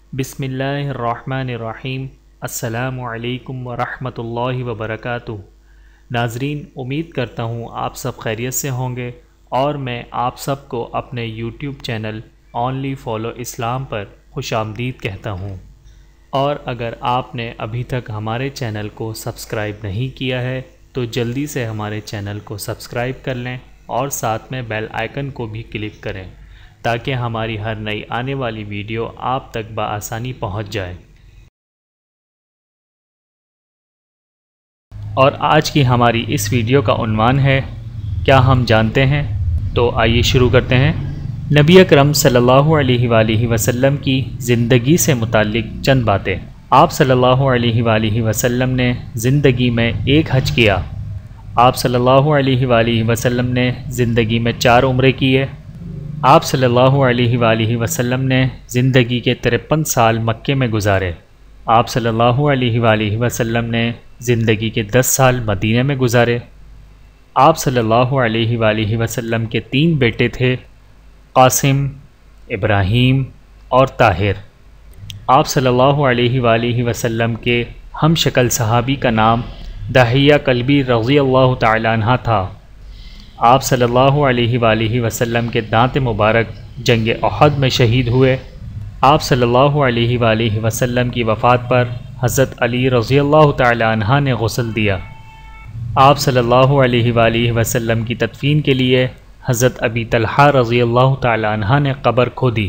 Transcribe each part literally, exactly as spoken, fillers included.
بسم اللہ الرحمن الرحیم۔ السلام علیکم ورحمۃ اللہ وبرکاتہ۔ ناظرین، امید کرتا ہوں آپ سب خیریت سے ہوں گے اور میں آپ سب کو اپنے یوٹیوب چینل اونلی فالو اسلام پر خوش آمدید کہتا ہوں۔ اور اگر آپ نے ابھی تک ہمارے چینل کو سبسکرائب نہیں کیا ہے تو جلدی سے ہمارے چینل کو سبسکرائب کر لیں اور ساتھ میں بیل آئیکن کو بھی کلک کریں تاکہ ہماری ہر نئی آنے والی ویڈیو آپ تک بآسانی پہنچ جائے۔ اور آج کی ہماری اس ویڈیو کا عنوان ہے کیا ہم جانتے ہیں؟ تو آئیے شروع کرتے ہیں۔ نبی اکرم صلی اللہ علیہ وآلہ وسلم کی زندگی سے متعلق چند باتیں۔ آپ صلی اللہ علیہ وآلہ وسلم نے زندگی میں ایک حج کیا۔ آپ صلی اللہ علیہ وآلہ وسلم نے زندگی میں چار عمرے کیے۔ آپ صلی اللہ علیہ وآلہ وسلم نے زندگی کے ترپن سال مکے میں گزارے۔ آپ صلی اللہ علیہ وآلہ وسلم نے زندگی کے دس سال مدینہ میں گزارے۔ آپ صلی اللہ علیہ وآلہ وسلم کے تین بیٹے تھے، قاسم، ابراہیم اور طاہر۔ آپ صلی اللہ علیہ وآلہ وسلم کے ہم شکل صحابی کا نام دحیہ کلبی رضی اللہ تعالی عنہ تھا۔ آپ صلی اللہ علیہ وآلہ وسلم کے دانت مبارک جنگ احد میں شہید ہوئے۔ آپ صلی اللہ علیہ وآلہ وسلم کی وفات پر حضرت علی رضی اللہ تعالی عنہ نے غسل دیا۔ آپ صلی اللہ علیہ وآلہ وسلم کی تدفین کے لیے حضرت ابی طلحہ رضی اللہ تعالی عنہ نے قبر کھودی۔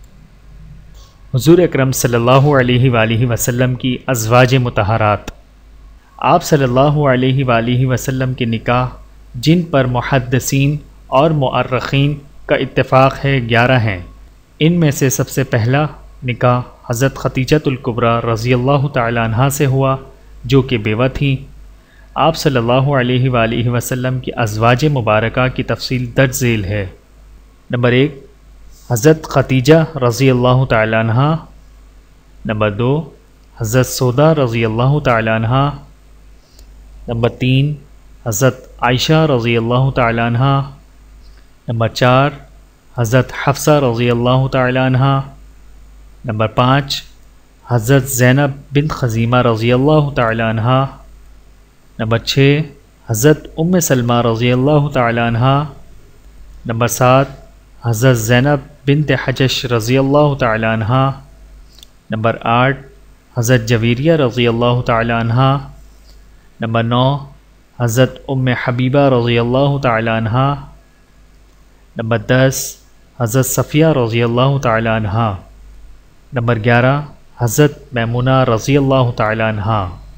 حضور اکرم صلی اللہ علیہ وآلہ وسلم کی ازواج مطہرات۔ آپ صلی اللہ علیہ وآلہ وسلم کے نکاح جن پر محدثین اور مؤرخین کا اتفاق ہے گیارہ ہیں۔ ان میں سے سب سے پہلا نکاح حضرت خدیجۃ الکبریٰ رضی اللہ تعالی عنہ سے ہوا جو کہ بیوہ تھیں۔ آپ صلی اللہ علیہ وآلہ وسلم کی ازواج مبارکہ کی تفصیل درج ذیل ہے۔ نمبر ایک، حضرت خدیجہ رضی اللہ تعالی عنہ۔ نمبر دو، حضرت سودا رضی اللہ تعالی عنہ۔ نمبر تین، حضرت عائشہ رضی اللہ تعالی عنہ۔ نمبر چار، حضرت حفصہ رضی اللہ تعالی عنہ۔ نمبر پانچ، حضرت زینب بنت خزیمہ رضی اللہ تعالی عنہ۔ نمبر چھ، حضرت ام سلمہ رضی اللہ تعالی عنہ۔ نمبر سات، حضرت زینب بنت حجش رضی اللہ تعالی عنہ۔ نمبر آٹھ، حضرت جویریہ رضی اللہ تعالی عنہ۔ نمبر نو، حضرت ام حبیبہ رضی اللہ تعالی عنہ۔ نمبر دس، حضرت صفیہ رضی اللہ تعالی عنہ۔ نمبر گیارہ، حضرت میمونہ رضی اللہ تعالی عنہ۔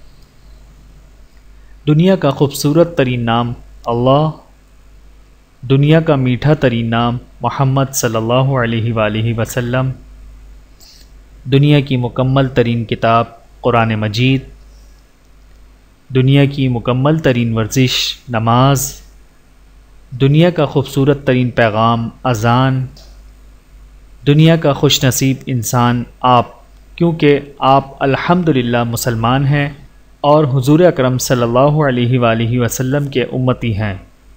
دنیا کا خوبصورت ترین نام اللہ، دنیا کا میٹھا ترین نام محمد صلی اللہ علیہ وآلہ وسلم، دنیا کی مکمل ترین کتاب قرآن مجید، دنیا کی مکمل ترین ورزش نماز، دنیا کا خوبصورت ترین پیغام اذان، دنیا کا خوش نصیب انسان آپ کیونکہ آپ الحمدللہ مسلمان ہیں اور حضور اکرم صلی اللہ علیہ وآلہ وسلم کے امتی ہیں۔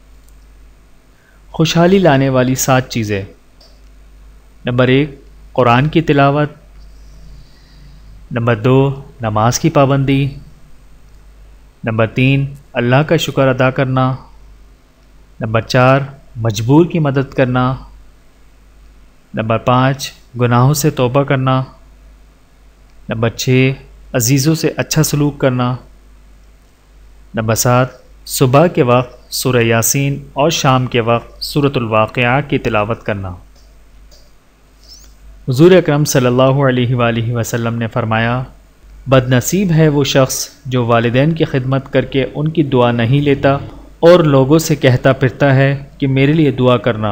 خوشحالی لانے والی سات چیزیں۔ نمبر ایک، قرآن کی تلاوت۔ نمبر دو، نماز کی پابندی۔ نمبر تین، اللہ کا شکر ادا کرنا۔ نمبر چار، مجبور کی مدد کرنا۔ نمبر پانچ، گناہوں سے توبہ کرنا۔ نمبر چھ، عزیزوں سے اچھا سلوک کرنا۔ نمبر سات، صبح کے وقت سورہ یاسین اور شام کے وقت سورۃ الواقعہ کی تلاوت کرنا۔ حضور اکرم صلی اللہ علیہ وآلہ وسلم نے فرمایا، بد نصیب ہے وہ شخص جو والدین کی خدمت کر کے ان کی دعا نہیں لیتا اور لوگوں سے کہتا پھرتا ہے کہ میرے لیے دعا کرنا۔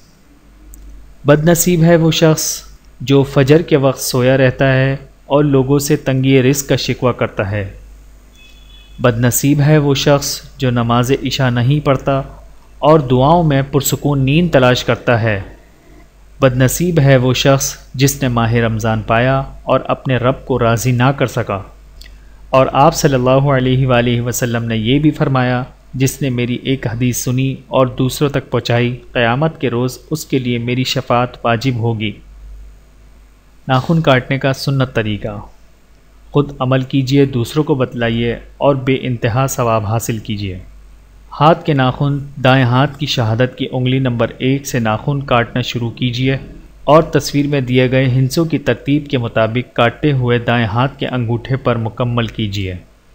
بد نصیب ہے وہ شخص جو فجر کے وقت سویا رہتا ہے اور لوگوں سے تنگی رزق کا شکوہ کرتا ہے۔ بد نصیب ہے وہ شخص جو نماز عشاء نہیں پڑھتا اور دعاؤں میں پرسکون نیند تلاش کرتا ہے۔ بد نصیب ہے وہ شخص جس نے ماہ رمضان پایا اور اپنے رب کو راضی نہ کر سکا۔ اور آپ صلی اللہ علیہ وآلہ وسلم نے یہ بھی فرمایا، جس نے میری ایک حدیث سنی اور دوسروں تک پہنچائی، قیامت کے روز اس کے لیے میری شفاعت واجب ہوگی۔ ناخن کاٹنے کا سنت طریقہ، خود عمل کیجیے، دوسروں کو بتلائیے اور بے انتہا ثواب حاصل کیجیے۔ ہاتھ کے ناخن، دائیں ہاتھ کی شہادت کی انگلی نمبر ایک سے ناخن کاٹنا شروع کیجیے اور تصویر میں دیے گئے ہندسوں کی ترتیب کے مطابق کاٹتے ہوئے دائیں ہاتھ کے انگوٹھے پر مکمل کیجیے۔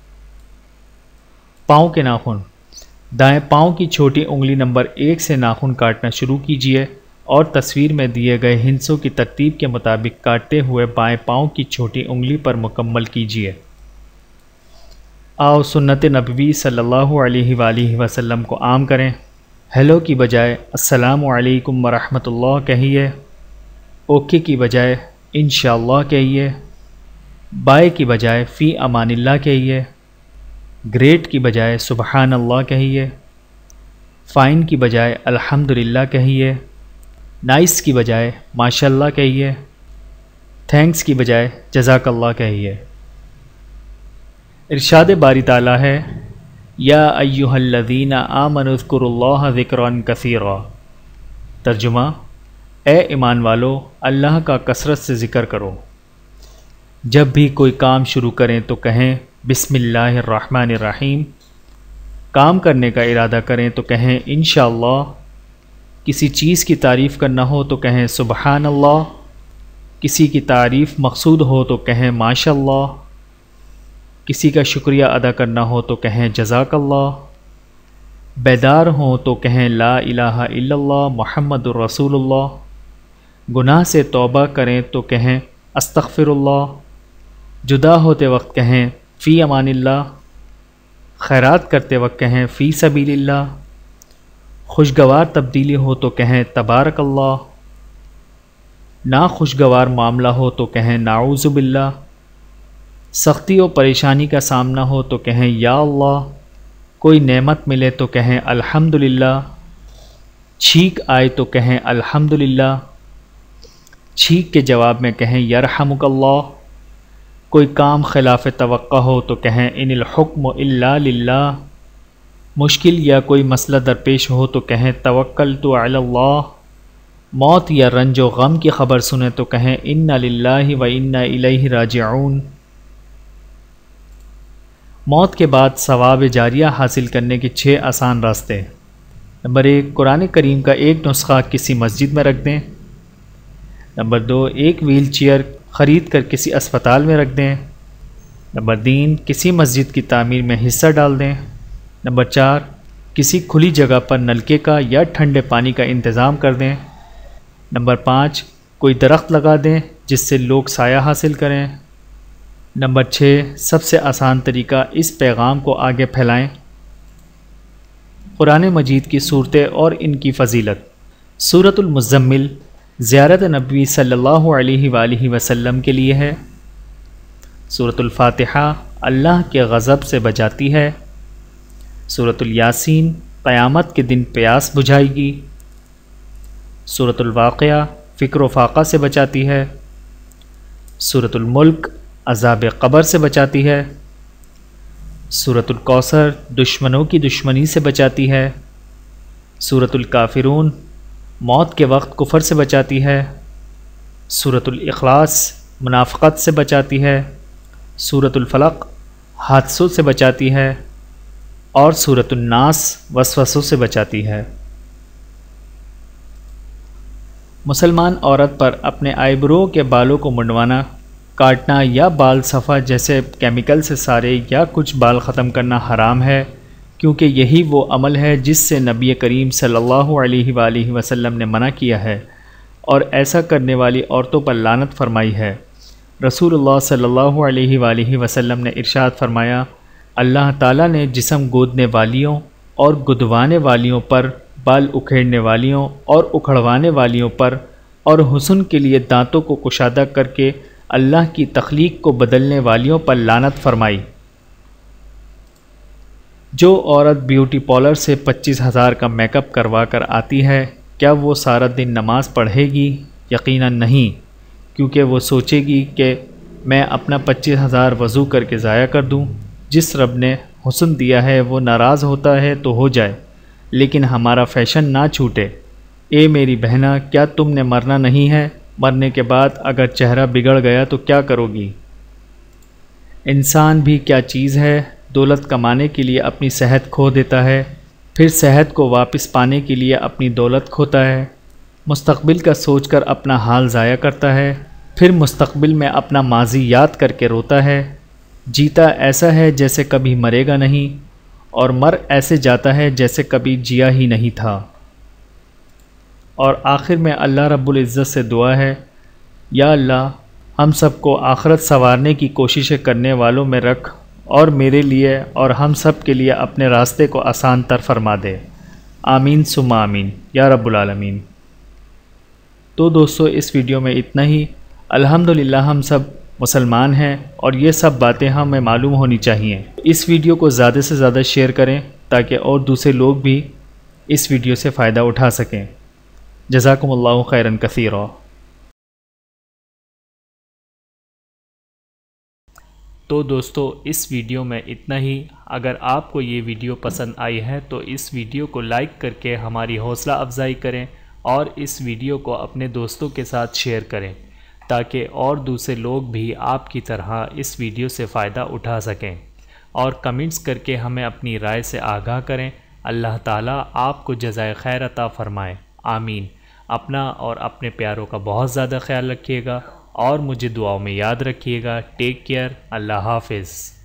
پاؤں کے ناخن، دائیں پاؤں کی چھوٹی انگلی نمبر ایک سے ناخن کاٹنا شروع کیجیے اور تصویر میں دیے گئے ہندسوں کی ترتیب کے مطابق کاٹتے ہوئے بائیں پاؤں کی چھوٹی انگلی پر مکمل کیجیے۔ آؤ سنت نبوی صلی اللہ علیہ وآلہ وسلم کو عام کریں۔ ہیلو کی بجائے السلام علیکم ورحمۃ اللہ کہیے، اوکے کی بجائے انشاءاللہ کہیے، بائے کی بجائے فی امان اللہ کہیے، گریٹ کی بجائے سبحان اللہ کہیے، فائن کی بجائے الحمدللہ کہیے، نائس کی بجائے ماشاءاللہ کہیے، تھینکس کی بجائے جزاک اللہ کہیے۔ ارشاد باری تعالیٰ ہے، یا ایہا الذین آمنوا اذکروا اللہ ذکرا کثیرا۔ ترجمہ، اے ایمان والو اللہ کا کثرت سے ذکر کرو۔ جب بھی کوئی کام شروع کریں تو کہیں بسم اللہ الرحمن الرحیم، کام کرنے کا ارادہ کریں تو کہیں انشاءاللہ، کسی چیز کی تعریف کرنا ہو تو کہیں سبحان اللہ، کسی کی تعریف مقصود ہو تو کہیں ماشاءاللہ، کسی کا شکریہ ادا کرنا ہو تو کہیں جزاک اللہ، بیدار ہوں تو کہیں لا الہ الا اللہ محمد الرسول اللہ، گناہ سے توبہ کریں تو کہیں استغفر اللہ، جدا ہوتے وقت کہیں فی امان اللہ، خیرات کرتے وقت کہیں فی سبیل اللہ، خوشگوار تبدیلی ہو تو کہیں تبارک اللہ، ناخوشگوار معاملہ ہو تو کہیں نعوذ باللہ، سختی و پریشانی کا سامنا ہو تو کہیں یا اللہ، کوئی نعمت ملے تو کہیں الحمدللہ، چھینک آئے تو کہیں الحمدللہ، چھینک کے جواب میں کہیں یرحمک اللہ، کوئی کام خلاف توقع ہو تو کہیں ان الحکم الا للہ، مشکل یا کوئی مسئلہ درپیش ہو تو کہیں توکلت علی اللہ، موت یا رنج و غم کی خبر سنیں تو کہیں انا للہ و انا الیہ راجعون۔ موت کے بعد ثواب جاریہ حاصل کرنے کے چھ آسان راستے۔ نمبر ایک، قرآن کریم کا ایک نسخہ کسی مسجد میں رکھ دیں۔ نمبر دو، ایک ویل چیئر خرید کر کسی اسپتال میں رکھ دیں۔ نمبر تین، کسی مسجد کی تعمیر میں حصہ ڈال دیں۔ نمبر چار، کسی کھلی جگہ پر نلکے کا یا ٹھنڈے پانی کا انتظام کر دیں۔ نمبر پانچ، کوئی درخت لگا دیں جس سے لوگ سایہ حاصل کریں۔ نمبر چھ، سب سے آسان طریقہ اس پیغام کو آگے پھیلائیں۔ قرآن مجید کی صورتیں اور ان کی فضیلت۔ سورۃ المزمل زیارت نبی صلی اللہ علیہ وآلہ وسلم کے لیے ہے۔ سورۃ الفاتحہ اللہ کے غضب سے بچاتی ہے۔ سورۃ الیاسین قیامت کے دن پیاس بجھائے گی۔ سورۃ الواقعہ فکر و فاقہ سے بچاتی ہے۔ سورۃ الملک عذاب قبر سے بچاتی ہے۔ سورۃ الکوثر دشمنوں کی دشمنی سے بچاتی ہے۔ سورۃ الکافرون موت کے وقت کفر سے بچاتی ہے۔ سورۃ الاخلاص منافقت سے بچاتی ہے۔ سورۃ الفلق حادثوں سے بچاتی ہے اور سورۃ الناس وسوسوں سے بچاتی ہے۔ مسلمان عورت پر اپنے آئیبرو کے بالوں کو منڈوانا، کاٹنا یا بال صفا جیسے کیمیکل سے سارے یا کچھ بال ختم کرنا حرام ہے، کیونکہ یہی وہ عمل ہے جس سے نبی کریم صلی اللہ علیہ وآلہ وسلم نے منع کیا ہے اور ایسا کرنے والی عورتوں پر لعنت فرمائی ہے۔ رسول اللہ صلی اللہ علیہ وآلہ وسلم نے ارشاد فرمایا، اللہ تعالیٰ نے جسم گودنے والیوں اور گدوانے والیوں پر، بال اکھیڑنے والیوں اور اکھڑوانے والیوں پر اور حسن کے لیے دانتوں کو کشادہ کر کے اللہ کی تخلیق کو بدلنے والیوں پر لعنت فرمائی۔ جو عورت بیوٹی پارلر سے پچیس ہزار کا میک اپ کروا کر آتی ہے، کیا وہ سارا دن نماز پڑھے گی؟ یقیناً نہیں، کیونکہ وہ سوچے گی کہ میں اپنا پچیس ہزار وضو کر کے ضائع کر دوں۔ جس رب نے حسن دیا ہے وہ ناراض ہوتا ہے تو ہو جائے، لیکن ہمارا فیشن نہ چھوٹے۔ اے میری بہنا، کیا تم نے مرنا نہیں ہے؟ مرنے کے بعد اگر چہرہ بگڑ گیا تو کیا کرو گی؟ انسان بھی کیا چیز ہے، دولت کمانے کے لیے اپنی صحت کھو دیتا ہے، پھر صحت کو واپس پانے کے لیے اپنی دولت کھوتا ہے، مستقبل کا سوچ کر اپنا حال ضائع کرتا ہے، پھر مستقبل میں اپنا ماضی یاد کر کے روتا ہے۔ جیتا ایسا ہے جیسے کبھی مرے گا نہیں، اور مر ایسے جاتا ہے جیسے کبھی جیا ہی نہیں تھا۔ اور آخر میں اللہ رب العزت سے دعا ہے، یا اللہ ہم سب کو آخرت سنوارنے کی کوششیں کرنے والوں میں رکھ، اور میرے لیے اور ہم سب کے لیے اپنے راستے کو آسان تر فرما دے۔ آمین ثم آمین یا رب العالمین۔ تو دوستو اس ویڈیو میں اتنا ہی۔ الحمدللہ ہم سب مسلمان ہیں اور یہ سب باتیں ہمیں معلوم ہونی چاہیے۔ اس ویڈیو کو زیادہ سے زیادہ شیئر کریں تاکہ اور دوسرے لوگ بھی اس ویڈیو سے فائدہ اٹھا سکیں۔ جزاکم اللہ خیرا کثیرا۔ تو دوستو اس ویڈیو میں اتنا ہی۔ اگر آپ کو یہ ویڈیو پسند آئی ہے تو اس ویڈیو کو لائک کر کے ہماری حوصلہ افزائی کریں، اور اس ویڈیو کو اپنے دوستوں کے ساتھ شیئر کریں تاکہ اور دوسرے لوگ بھی آپ کی طرح اس ویڈیو سے فائدہ اٹھا سکیں، اور کمنٹس کر کے ہمیں اپنی رائے سے آگاہ کریں۔ اللہ تعالیٰ آپ کو جزائے خیر عطا فرمائے، آمین۔ اپنا اور اپنے پیاروں کا بہت زیادہ خیال رکھیے گا، اور مجھے دعاؤں میں یاد رکھیے گا۔ ٹیک کیئر، اللہ حافظ۔